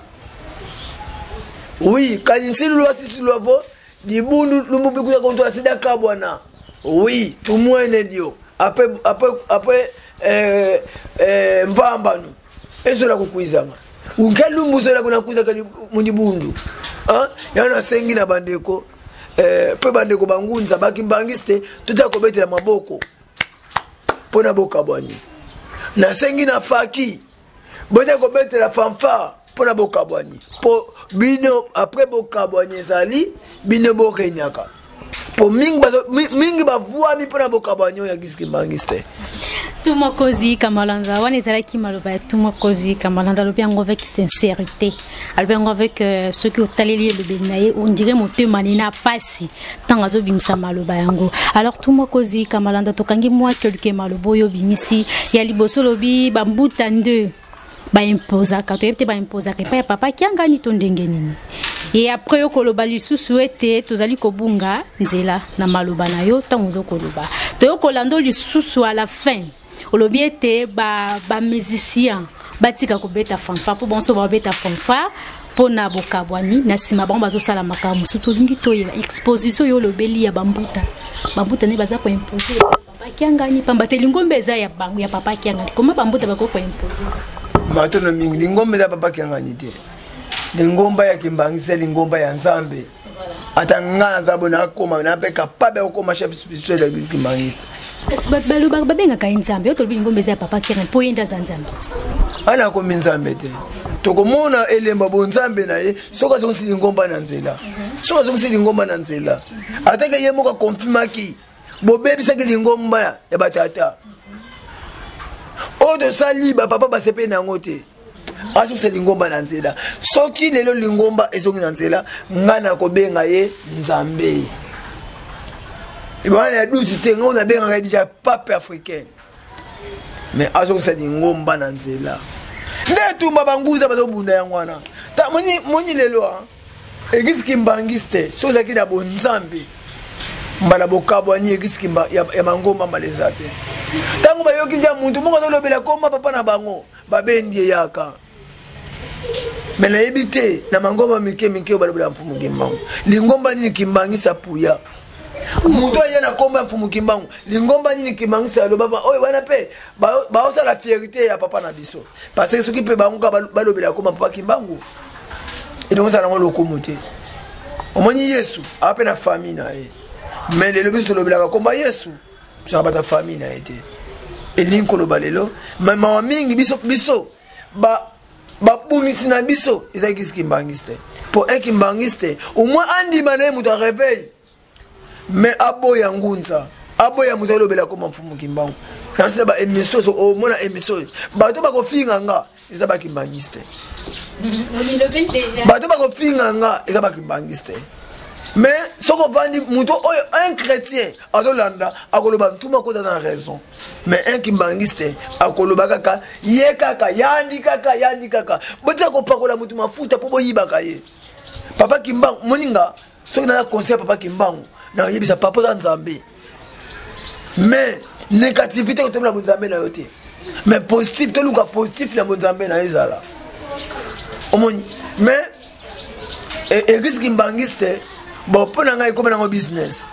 Speaker 1: oui kanyinsili lwa sisi lwavo di bundu lumubikuza kontola sida kabwana oui tumwene dio ape ape ape eh eh mvambanu ezo la kukuizanga unkelumbu zola kuna kuiza kali munibundu ah yana sengi na bandeko eh pe bandeko bangunza bakimbangiste tutakobetela maboko pona boka bwani na sengi na faki bote kobetela fanfa pona boka bwani po bino après boka bwani zali bino bokenyaka po mingi bazo mingi bavua mi pona boka bwani ya giskimbangiste
Speaker 2: Tumokozi Kamalanda, on est allé qui maloba Tumokozi Kamalanda, le bien avec sincérité, le bien avec ce que tu as lié le bénaï, on dirait mon thème manina passi, tant à zo bimsa maloba yango. Alors Tumokozi Kamalanda, to kangi moi quelqu'un maloboyo bimisi, ya liboso lobi bambutande, ba imposa, quand tu es ba imposa, que papa qui a gagné ton dengeni. Et après ko loba lisu souhaité tozali kobunga nzela na maloba na yo tango koloba. To ko lando lisu à la fin. Olobi était ba ba musicien batika ko beta fanfa pour bon so ba beta fanfa pour na bokabwani na sima ba bazo sala makamu surtout lingi to ya exposition yo lobeli ya bambuta bambuta ne baza ko imposer papa kiangani pamba te lingombe za ya bangu ya papa kiangani comment bambuta bako ko imposer
Speaker 1: matono mingi lingombe za papa kiangani te lingomba ya kimbangise lingomba ya nzambe atangana za bona koma na pe capable okoma chef spirituel de l'église kimbangise
Speaker 2: balu babenga ka nzambe yo tolbi ngombe za papa kiangani po yenda za nzambe
Speaker 1: ana ko minzambe te tokomona elemba bonzambe na ye soka zonsi lingomba na nzela soka zonsi lingomba na nzela ataka ye moka confirmaki bobebisa ke lingomba ya batata odo saliba papa basepe na ngote aso se lingomba na nzela soki lelo lingomba ezongi na nzela ngana ko benga ye nzambe ibana ya duti te ngona benga ye déjà pape africain mais aso se lingomba na nzela ndetu mabanguza bazobunda ya ngwana ta moni moni lelo a egisi kimbangiste so zaki na bonzambe mbala bokabo ani egisi kimba ya, ya mangomba malezate tango bayoki ja muntu moko lobela koma papa na bango babendi yaka mena ebite na mangomba mike mike balobela mfumu kimbangu lingomba nini kimbangisa puya muto yana komba mfumu kimbangu lingomba nini kimbangisa lo baba oy wana pe ba osa la fierté ya papa na biso parce que soki pe banguka balobela koma papa kimbangu et donc ça na ngolo komote omoni Yesu ape na famille na ye mais le biso lobela komba Yesu ça ba ta famille na été et linko lo balelo mama mingi biso biso ba ba bumisi na biso ezaki kimbangiste pour un kimbangiste au moins andi mané muta réveil mais aboya ngunza aboya muta lobela comme mfumu kimbangu kanse ba émission so au mona émission ba to ba ko finga nga ezaba kimbangiste
Speaker 2: on le fait déjà
Speaker 1: ba to ba ko finga nga ezaba kimbangiste mais ce qu'on va dire muto un chrétien azolanda akoloba ntuma ko dans raison mais un kimbangiste akoloba kaka ye kaka yandi kaka yandi kaka bota ko pakola mutu mafuta po boyiba kaye papa kimbangu moninga soki na conseil papa kimbangu na yebisa papa za nzambe mais négativité ko tomla nzambe na yote mais positif to luka positif na nzambe na ezala omoni mais et risque kimbangiste bon pour nga iko na business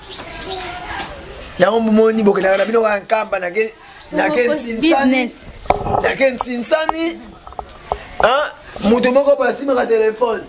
Speaker 1: yango mumoni bokena na bino wa nkamba na ke na ke
Speaker 2: business
Speaker 1: na ke tsinsani ah mutu moko basi ma téléphone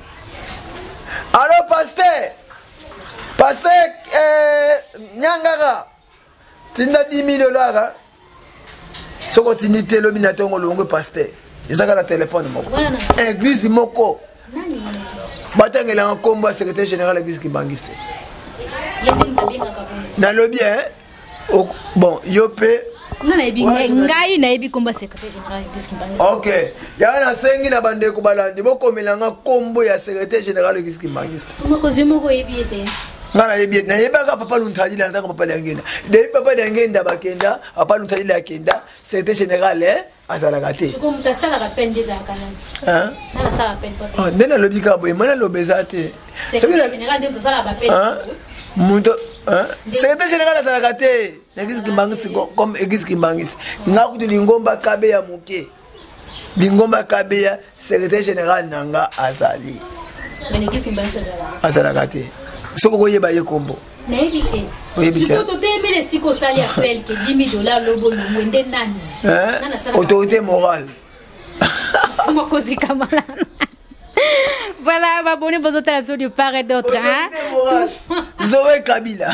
Speaker 1: allo pasteur pasteur eh nyangara tinda dix mille dollars soko tinite lo bina tongo longo pasteur izaka na téléphone moko église moko batangela nkombo secrétaire général de l'église kimbangiste
Speaker 2: yende mtabinga kabongo
Speaker 1: na lobby hein Bon, Yopé.
Speaker 2: Non, ngai na ebi komba secrétaire général Église Kimbangiste.
Speaker 1: OK. Ya na sengi na bande ko balandi boko melanga kombo ya secrétaire général Église Kimbangiste.
Speaker 2: Moko zemo ebi ete.
Speaker 1: Ngana ebi na yebanga papa luntaji na ndanga papa langenda. De papa langenda bakenda, papa luntaji la kenda, secrétaire général eh azala gate.
Speaker 2: Ko mutasala rappel des akana.
Speaker 1: Hein?
Speaker 2: Na sala rappel papa.
Speaker 1: Ah, ndena lobika boy, mana lobezate.
Speaker 2: Secrétaire général de mutasala rappel.
Speaker 1: Hein? Mundo hein? Secrétaire général azala gate. Église Kimbangiste comme Église Kimbangiste. Ngakutu lingomba kabe ya muke. Lingomba kabe ya secrétaire général nanga azali.
Speaker 2: Mais Église Kimbangiste azala.
Speaker 1: Azala gate. Soko koyeba ye kombo.
Speaker 2: Na ebite.
Speaker 1: Oyebite.
Speaker 2: Siko to temele siko sali appel ke dix mille dollars lobo mwende nani.
Speaker 1: Hein? Autorité morale.
Speaker 2: Moko zikamala. Voilà, ma bonne besoin de l'absolu de part et d'autre. Hein?
Speaker 1: Zoé Kabila.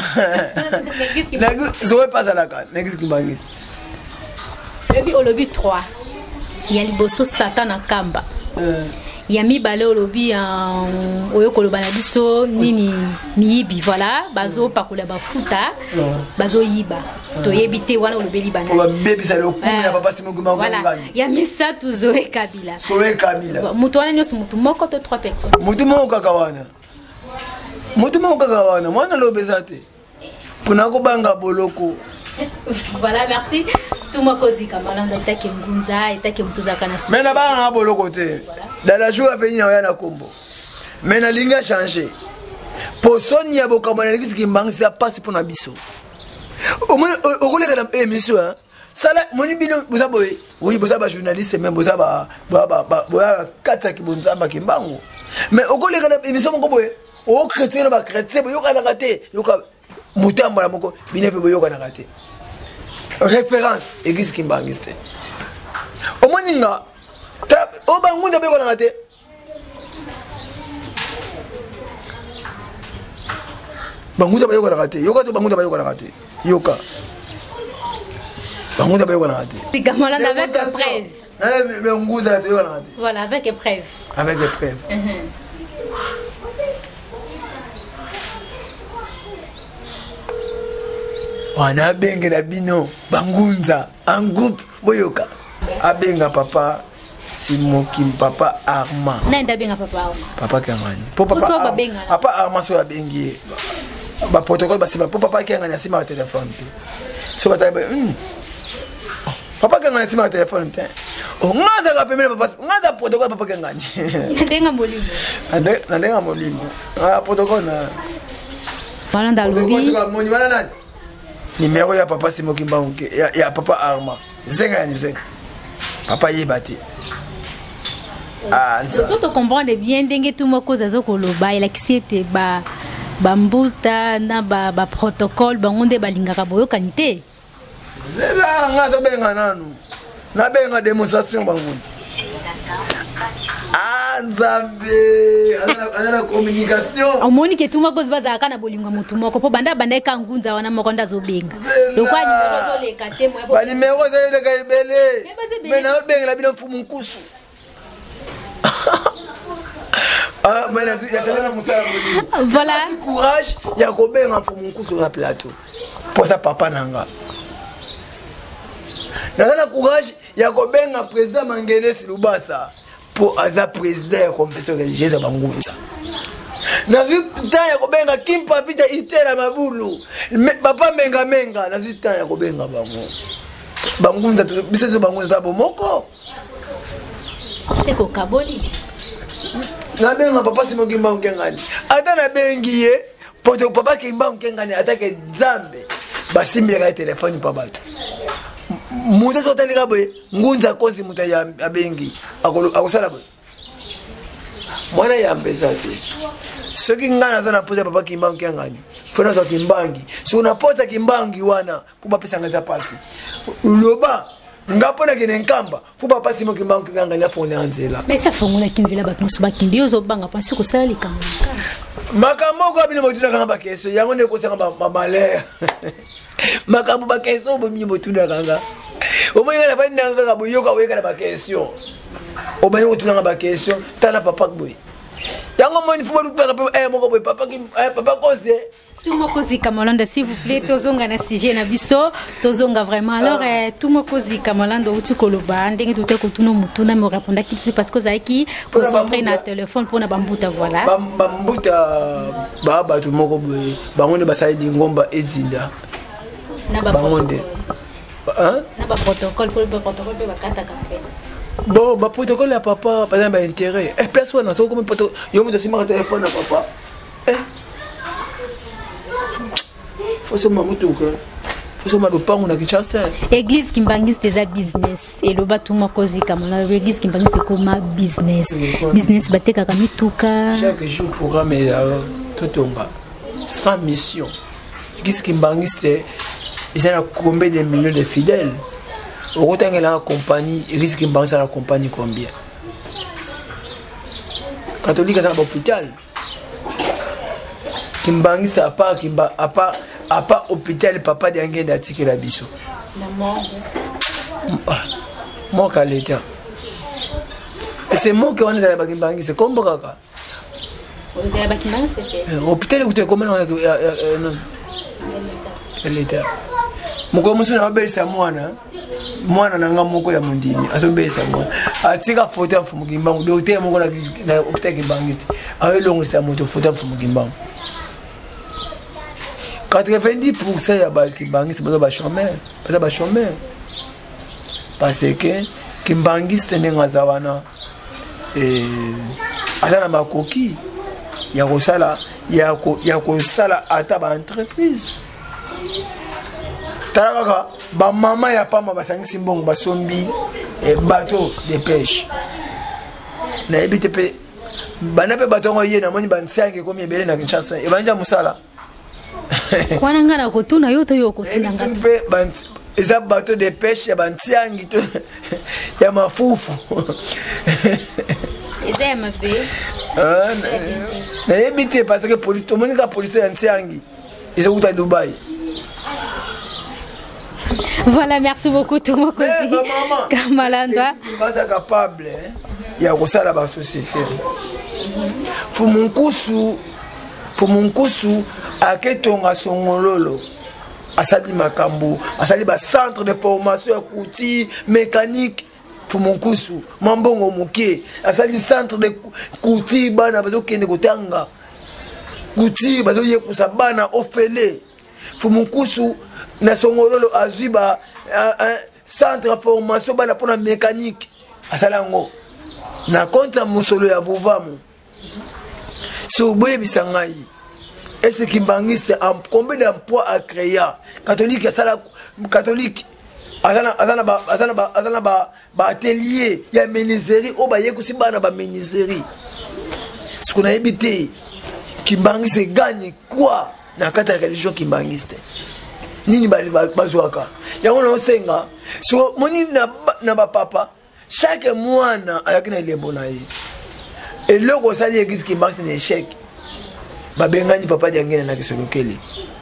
Speaker 1: Zoé Pazalaka. N'existe Kimbangiste.
Speaker 2: Et puis, au lobby trois, il y a le bosso Satan à Kamba. Il y a mi balé au lobby en Oyokolo Banabiso, Nini Miibi. Voilà, Bazo Pakula Bafuta, Bazo Yiba. To yebite wana au lobby Libana. Voilà, il y a mis ça tout Zoé Kabila.
Speaker 1: Zoé Kabila.
Speaker 2: Mutuana nyosu mutu moko to trois personnes.
Speaker 1: Mutu moko kakawana. Mutu moko kakawana. Mwana lobezate. Punako banga boloko.
Speaker 2: Voilà, merci. Tout moi cosy comme on a été Ngunza et été Mutuzaka na.
Speaker 1: Mais na banga boloko te. Dans la jour à venir na kombo. Mais na linga changer. Posoni ya bokamana Église Kimbangiste ça passe pour na biso. Au moins au collègue dans émission hein. Ça là moni bino boza boy. Oui boza ba journaliste même boza ba ba ba ba kata ki bonza ba kimbango. Mais au collègue dans émission mon boy. Au chrétien ba chrétien boyo kana kate. Yoka mutamba ya moko bine pe boyo kana kate. Référence Église Kimbangiste. Au moins ninga o bangunda be kana kate. Banguza bayo kana kate. Yoka to banguza bayo kana kate. Yoka. Banguza bayo kana kate.
Speaker 2: Tikamala avec preuve.
Speaker 1: Mais mais nguza to kana kate.
Speaker 2: Voilà, avec preuve.
Speaker 1: Avec des preuves. Wana benga na bino bangunza en groupe boyoka. Abenga papa Simokim papa Arma.
Speaker 2: Nenda benga papa Arma.
Speaker 1: Papa Kangani. Papa papa Arma so abengi. Ba protocole ba siba papa Kangani asima wa téléphone. So ba tabe hmm. Papa Kangani asima wa téléphone te. O ngaza ka pemele papa ngaza protocole papa Kangani.
Speaker 2: Ndenga molimo.
Speaker 1: Ande ndenga molimo. Ah protocole na.
Speaker 2: Wala ndalubi.
Speaker 1: Protocole moni wala nani. Numéro ya papa Simokim Banguke ya, ya papa Arma. Zenga ni zenga. Papa yebati.
Speaker 2: Ah, ça. Tu comprends bien dengue tout mo cause zo koloba ila kisiete ba bambuta na ba ba protocole bangonde balingaka boyo kanite.
Speaker 1: Zela ngazo benga nanu. Na benga démonstration bangonzi. Ah nzambe, ana ana communication.
Speaker 2: Omoni ke tuma cause baza kana bolingwa mutu moko po banda banda ka ngunza wana moko ndazo benga. Lokwa numéro zo le katemo ya.
Speaker 1: Ba numéro zo le ka ibele. Mais na benga la bino mfumu nkusu. Ah, mais il y a chacun dans mon voilà. Courage, il y a Robert en fond mon coup sur la plateau. Pour ça, papa Nanga. Dans le courage, il y a Robert en président Mangeles Lubasa. Pour Aza président et confesseur religieuse à Bangunza. Dans le temps, il y a Robert en Kimpa Vita Itera Maboulou. Papa Menga Menga. Dans le temps, il y a Robert en Bangunza. Bangunza, tu sais, Bangunza, Bomoko.
Speaker 2: C'est quoi, Kaboli?
Speaker 1: Na benga papa Simokim Banguke ngani ata na bengi ye poto papa Kimbanguke ngani atake Nzambe basimbira ka telefone pa bato muta totalika boye ngunza kozi muta ya bengi akolo akosala boye mwana ya mbesa te soki ngana zana poza papa Kimbanguke ngani fona za Kimbangi so unapota Kimbangi wana kuba pesa ngaza pasi uloba ngapona kene nkamba fuba pasi mo Kimbanguke ngani afone anzela
Speaker 2: mais ça fongola kinzela bato so bakimbi ozo banga pasi ko sala likamba
Speaker 1: makambo ko bino motuna kanga ba keso yango ne ko tsanga ba malaya makambo ba keso bo mi motuna kanga o mo ngala ba ndanga ka bo yoka weka ba keso o ba yoka tuna ba keso tala papa boy yango moni faut luka pe eh moko boy papa ki eh papa cause
Speaker 2: tout moko zika Molanda s'il vous plaît tozonga na sujet na biso tozonga vraiment alors eh, tout moko zika Molanda uti koloba ndenge tuté ko tuno mutuna me répondre ki parce que ça qui concentré na téléphone pour na bambuta voilà
Speaker 1: bambuta ba ba tout moko boy bangonde basali ngomba ezinda
Speaker 2: na ba
Speaker 1: bangonde hein
Speaker 2: na ba protocole pour le protocole pe bakata campagne.
Speaker 1: Bon, bah protocole à papa, par exemple, intérêt. Eh, personne n'a ça comme protocole. Il y a un de téléphone à papa. Eh. Faut se maman tout que. Faut se maman pas on a quelque chose.
Speaker 2: Église Kimbangis c'est un business et le bateau moi cause comme la église Kimbangis c'est comme un business. Business batte kakami tuka.
Speaker 1: Chaque jour programme est tout tomba. Sans mission. Église Kimbangis c'est ils ont combien de millions de fidèles. Au côté de la compagnie, il risque de penser à la compagnie combien? Catholique dans l'hôpital. Kimbangi ça part kimba à part à part hôpital papa de ngé d'article la biso.
Speaker 2: La mort.
Speaker 1: Moi qu'à l'état. Et c'est moi qui on est dans la Kimbangi c'est comme Braka.
Speaker 2: Vous avez Kimbangi c'est
Speaker 1: hôpital où tu es comment non. L'état. Moko musu na belisa mwana. Mwana nanga moko ya mundimi asobesa mwana atika photo mfumu kimbangu docteur moko na na hôpital Kimbangiste awe longisa moto photo mfumu kimbangu quatre-vingt-dix pour cent ya ba Kimbangiste baza ba chômeur baza ba chômeur parce que Kimbangiste nenga zawana eh azana makoki ya kosala ya ko ya kosala ata ba entreprise Taraka, ba maman ya pas ma basangisi mbongo basombi e bateau de pêche. Na ebite pe bana pe bateau ngoye na moni bansange komi ebele na Kinshasa. E banja musala.
Speaker 2: Kwana ngana kotuna yoto yo kotuna ngana.
Speaker 1: Pe bant eza bateau de pêche ya bansangi to ya mafufu.
Speaker 2: Eza ma be.
Speaker 1: Ah, na ebite parce que police to monika police ya nsangi. Ils sont à Dubaï.
Speaker 2: Voilà, merci beaucoup tout le monde.
Speaker 1: Kamalanda. Pas capable il y a ça là la société. Pour mon kusu pour mon kusu aketonga songololo. Asali makambu, asali ba centre de formation outil mécanique pour mon kusu. Mambongo mukie, asali centre de outil bana bazo kende kotanga. Outil bazo yekusa bana ofele. Pour mon kusu na songololo azuba un centre de formation bana pour la mécanique asalango na konta musolo ya vuvamu so boye bisangai est-ce que Kimbangiste en combien d'emplois à créer catholique sala catholique azana azana ba azana ba azana ba ba atelier ya menuiserie o ba yekusi bana ba menuiserie ce qu'on a évité Kimbangiste gagne quoi na kata religion Kimbangiste nini bali bazwaka yango na osenga so moni na na ba papa chaque mwana ayakina lembo na ye et loko sali église Kimbangiste na échec ba bengani papa diangena na kisolokeli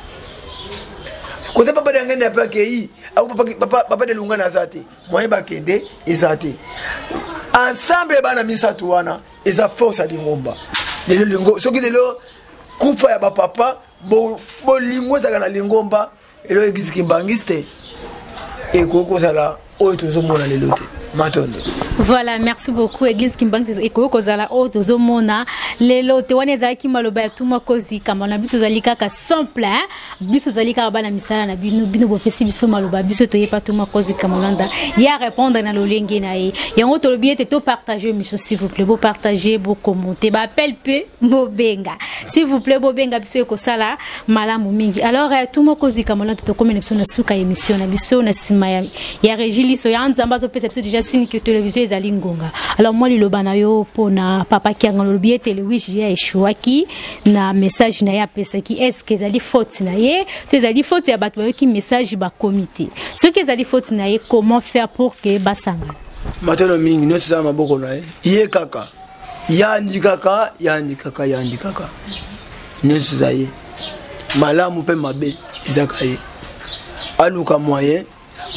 Speaker 1: kote papa diangena pa kei au papa papa papa de lunga na zati moye ba kende ezati ensemble bana misatu wana eza force à lingomba lelo lingo soki lelo kufa ya ba papa bo bo lingo zaka na lingomba et là église Kimbangiste et koko sala o to zo mona lelo te matondo.
Speaker 2: Voilà, merci beaucoup église Kimbangiste et koko sala o to zo mona lelo te wana ezaki maloba tout ma kozi kama na biso zalika ka simple hein biso zalika bana misala na bino bino bo fesi biso maloba biso to yepa tout ma kozi kama landa ya répondre na lolenge na ye yango to lobi te to partager mission s'il vous plaît, beau partager beau commenter ba appel peu beau benga s'il vous plaît beau benga biso ko sala malamu mingi alors tout ma kozi kama landa to comme na suka émission na biso na sima ya ya régili so ya nzamba zo pesa biso déjà signe que télévision ezali ngonga alors moi liloba na yo pona papa ki ngalo lobi te le huit juillet eshwaki na message na ya pesa ki est-ce que ezali faute na ye te ezali faute ya bato ki message ba comité ce que ezali faute na ye comment faire pour que basanga
Speaker 1: matelo mingi no tsama maboko na ye ye kaka yandi kaka yandi kaka yandi kaka ne suzaye malamu pe mabe izakaye aluka moyen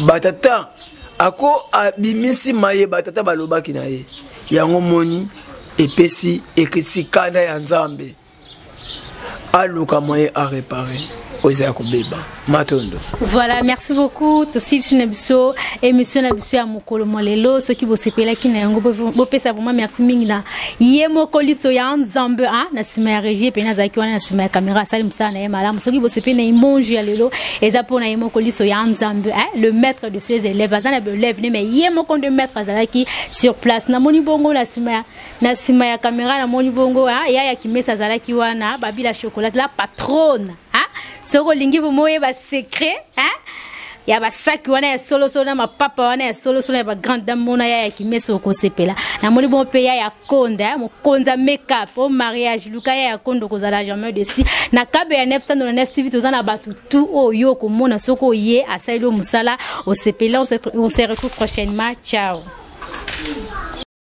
Speaker 1: batata ako abimisi maye batata balobaki na ye yango moni epesi ekisikana ya nzambe aluka moyen à réparer oza kobeba matondo.
Speaker 2: Voilà, merci beaucoup. Tosi sinabiso émission nabiso ya mokolo molelo ce qui vous sepela ki na yango bo pesa vraiment merci mingi ye mokoli so ya nzambe ah na sima ya régie pe na zaki wana na sima ya caméra sali msa na ye malamu ce qui vous sepela na imonju ya lelo eza pona ye mokoli so ya nzambe hein le maître de ses élèves azana be élève mais ye mokon de maître azalaki sur place na moni bongo na sima na sima ya caméra na moni bongo ah ya ya kimesa azalaki wana babila chocolat la patronne hein soko lingi bomoye ba secret hein ya ba saki wana ya solo solo na mapapa wana ya solo solo ya ba grande dame mona ya kimesa okosepela na moni bon pe ya konda mo konza make-up au mariage luka ya kondo kozala jamais de si na kabe ya neuf cent neuf T V tozana batu tout oyo komona soko ye asailo musala osepela on se retrouve prochainement ciao.